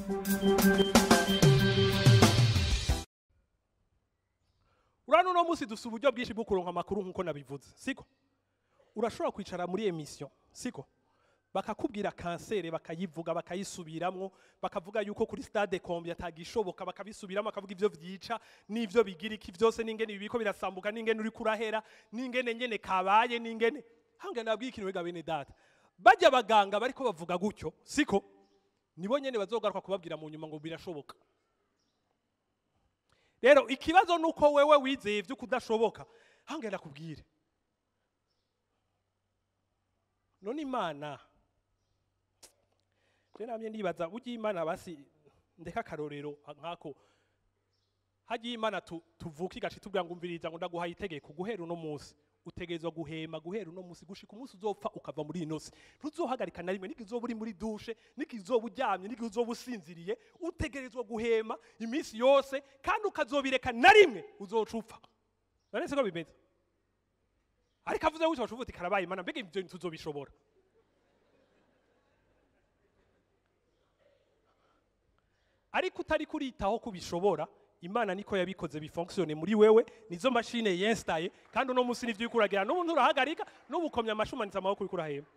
urano no musi dufite uburyo bwinshi bwo kuronka amakuru nkuko nabivuze siko urashobora kwicara muri emission siko bakakubwira kansere bakayivuga bakayisubiramwo bakavuga yuko kuri stade kombi atagishoboka bakabisubiramo bakavuga ivyo vyica n'ivyo bigira iki vyose n'ingene bibiko birasambuka n'ingene uri kurahera n'ingene nyene kabaye n'ingene hanga nabwiye ikintu wega bene data bajya abaganga bariko bavuga gutyo siko nibo nyene bazogaruka kubabwira mu nyuma ngo birashoboka. Rero ikibazo nuko wewe wizeye ivyo kudashoboka hanga nakubwire none Imana je namye ndibaza ugiye Imana basi ndeka karorero nkako hagiye Imana tuvuka igashi tubwira ngo umviriza ngo ndaguhaye itegeko guhera uno munsi utegerezwa guhema guhera uno munsi gushika umunsi uzopfa ukava muri inosi ntuzohagarika na rimwe nikizoba uri muri dushe nikizoba uryamye nikizoba usinziriye utegerezwa guhema iminsi yose kandi ukazobireka na rimwe uzocupfa none siko bimeze ariko avuze gutyo bashuvuti karabaye Imana mbega ivyo tuzobishobora ariko utari kuritaho kubishobora Imana niko yabikoze bifonctionne muri wewe nizo machine yinstaye kandi uno munsi nivyo ukuragira n'umuntu urahagarika n'ubukomya amashumanitsa amaboko ukurahema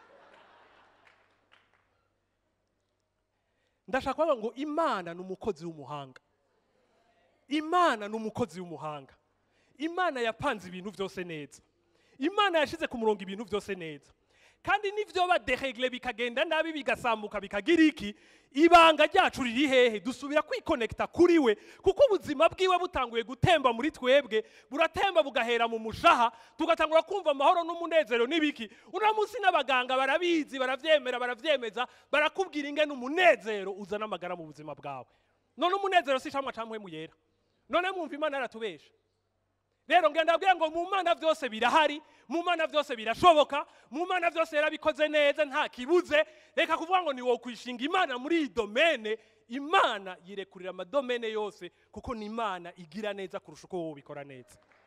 ndashaka ngo Imana n'umukozi w'umuhanga Imana n'umukozi w'umuhanga Imana yapanze ibintu byose neza Imana yashize ku murongo ibintu byose neza kandi nivyo baderegle bikagenda nabi bigasambuka bikagira iki ibanga ryacu riri hehe dusubira kwiconnecta kuri we kuko ubuzima bwiwe butanguye gutemba muri twebwe buratemba bugahera mu mushaha tugatangura kumva amahoro n'umunezero nibiki uramusi n'abaganga barabizi baravyemeza barakubwira ingene umunezero uzana amagara mu buzima bwawe none umunezero si camwa camwe muyera none mwumva Imana yaratubesha rero ngenda abwira ngo mu Mana byose birahari mu Mana byose birashoboka mu Mana byose yarabikoze neza nta kibuze reka kuvuga ngo ni wo kwishinga Imana muri iyi domaine Imana yirekurira amadomene yose kuko ni Imana igira neza kurusha uko wowe ubikora neza.